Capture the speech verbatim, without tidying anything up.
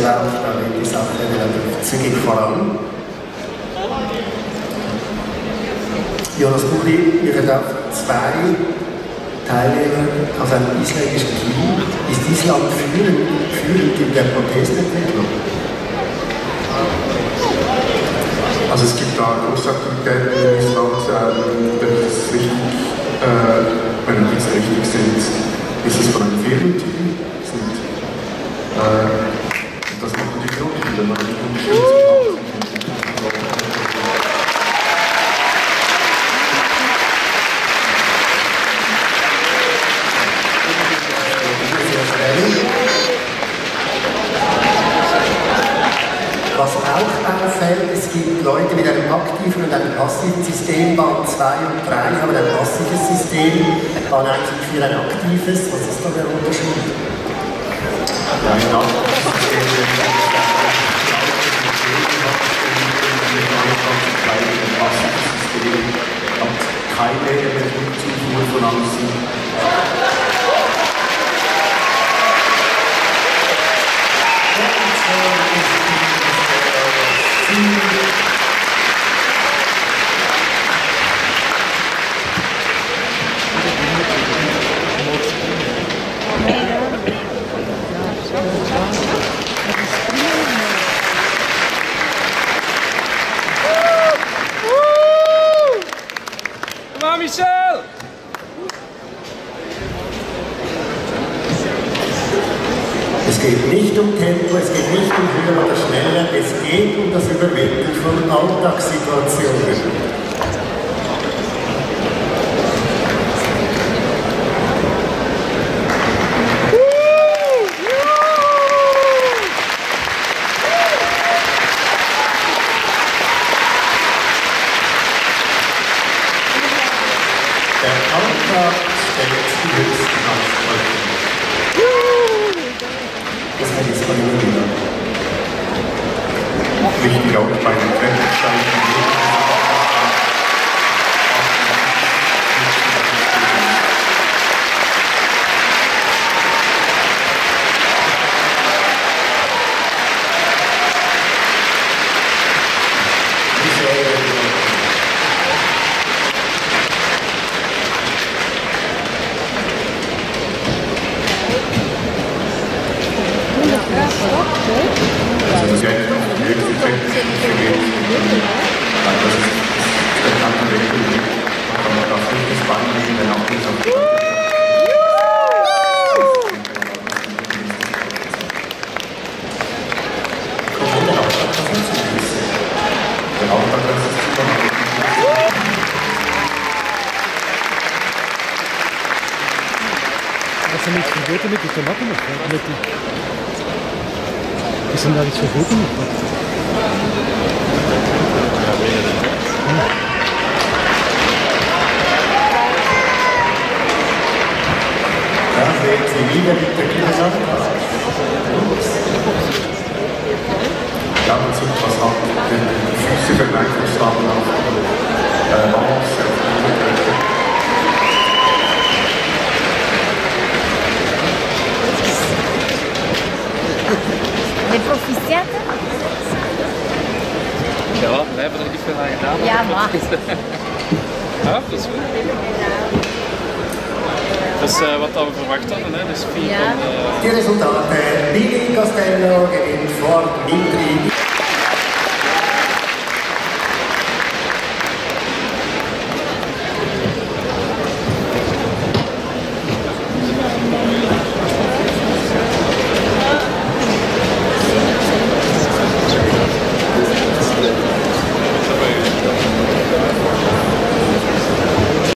läuft, da geht die Sache relativ zügig voran. Jonas Buchli, ihr habt auch zwei Teilnehmer aus einem isländischen Team. Ist Island führend, führend in der Protestentwicklung? Also es gibt da große Aktivitäten in Island, ähm, wenn ich es richtig, äh, wenn ich es richtig sind, ist es von einem Firmenteam. Sind, äh, das macht natürlich auch viel, wenn man nicht unterstützt. Was auch auffällt, es gibt Leute mit einem aktiven und einem passiven System, Bahn zwei und drei haben ein passives System, Bahn eins und vier ein aktives. Was ist da der Unterschied? Ja, ein aktives System ist ein passives System, hat keine Energiezufuhr von außen. Michel! Es geht nicht um Tempo, es geht nicht um höher oder schneller, es geht um das Überwinden von Alltagssituationen. Der Alltag stellt die höchsten Ansprüche. Das vergisst man immer wieder. Wichtig auch bei den Trendgestalten. Also das ist ja eigentlich auch die höchste Technische gewesen. Weil das ist der ganze Weg. Man darf nicht das Bein nehmen, wenn auch nicht auf die Seite. Der Hauptsache ist es super. Was sind jetzt verboten mit den Tomaten noch? Was sind da jetzt verboten noch? Ja, sehen Sie wieder mit der Kindersache. Ja, man sieht, was halt die Füße beeinflusst haben auf die Balance, auf die Untergründe. Le proficiate? Ja, we hebben er niet veel aan gedaan. Ja, maar. Ja, dat is goed. Dat is uh, wat we verwacht hadden, hè. Dus vier Ja. van de... Die Resultate: Billy Costello gewinnt vor Dimitri.